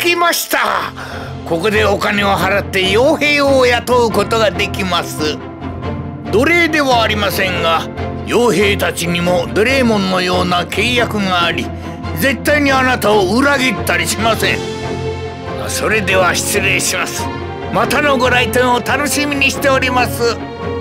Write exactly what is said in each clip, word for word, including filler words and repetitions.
きました。ここでお金を払って傭兵を雇うことができます。奴隷ではありませんが、傭兵たちにもドレーモンのような契約があり、絶対にあなたを裏切ったりしません。それでは失礼します。またのご来店を楽しみにしております。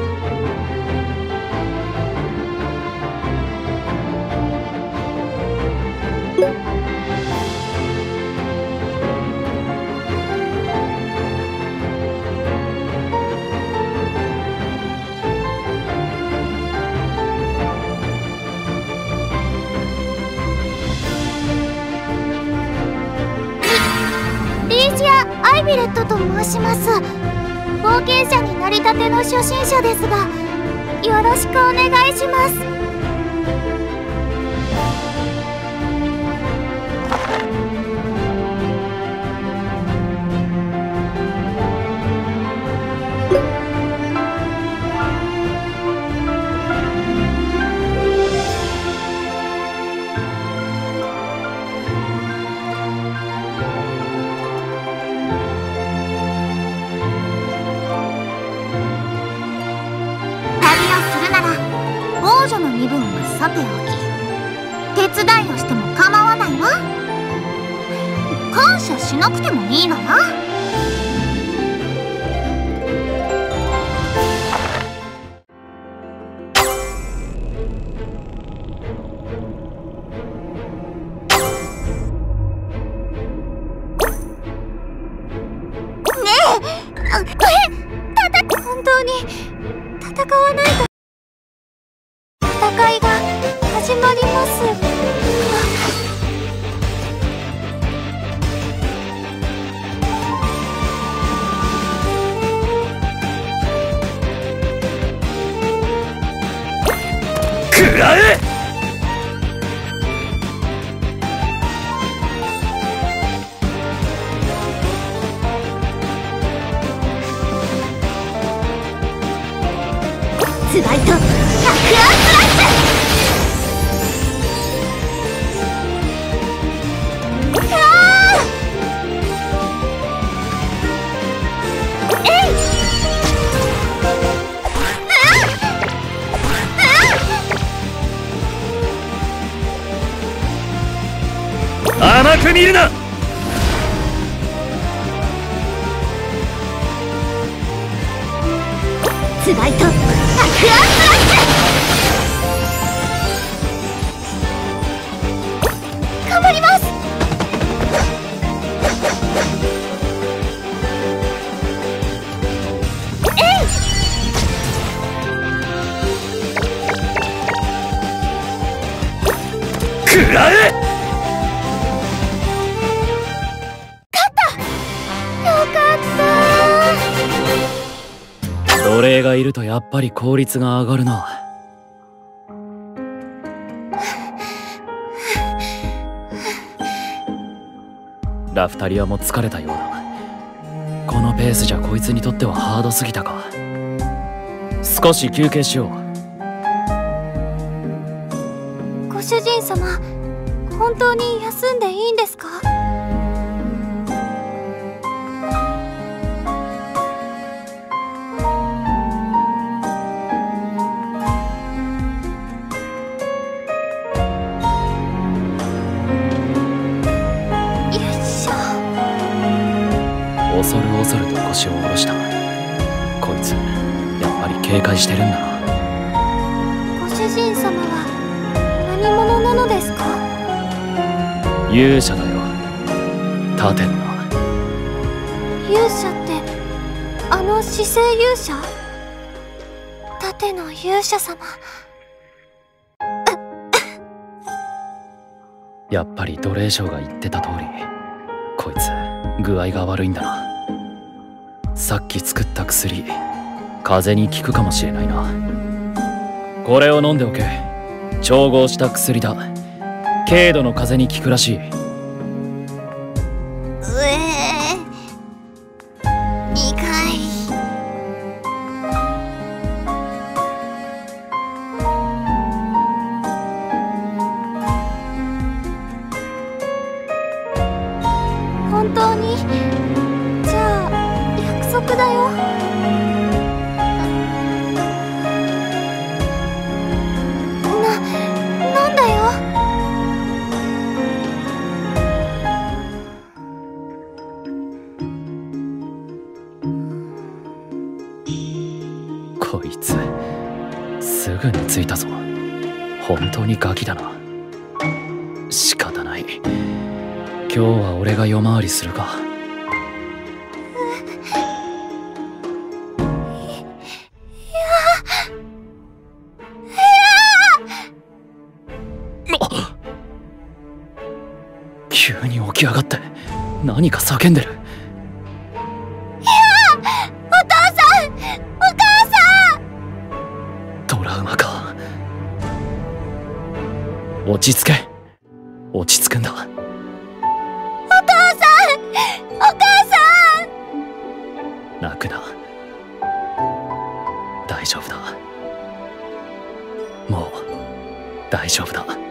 アイビレットと申します。冒険者になりたての初心者ですが、よろしくお願いします。王女の身分はさておき、手伝いをしても構わないわ。感謝しなくてもいいのよ。ねえ、あ、え、たた、本当に戦わないと戦いが始まります。 食らえ！ スライト百アンスライス！ 甘く見るな。 スライト百アンスライス！頑張ります。えい！ 食らえ！ 奴隷がいるとやっぱり効率が上がるな。ラフタリアも疲れたようだ。このペースじゃこいつにとってはハードすぎたか。少し休憩しよう。 ご主人様、本当に休んでいいんですか？ 恐る恐ると腰を下ろした。こいつやっぱり警戒してるんだな。 ご主人様は何者なのですか？ 勇者だよ。盾のな。 勇者ってあの死生勇者？盾の勇者様。 やっぱり奴隷商が言ってた通り、こいつ具合が悪いんだな。さっき作った薬、風邪に効くかもしれないな。これを飲んでおけ。調合した薬だ。軽度の風邪に効くらしい。 うえー、苦い。本当によ。な、なんだよ。 こいつすぐに着いたぞ。本当にガキだな。仕方ない。今日は俺が夜回りするか。急に起き上がって何か叫んでる。いやお父さん、お母さん。 トラウマか。落ち着け。落ち着くんだ。 お父さん、お母さん。 泣くな。大丈夫だ。もう大丈夫だ。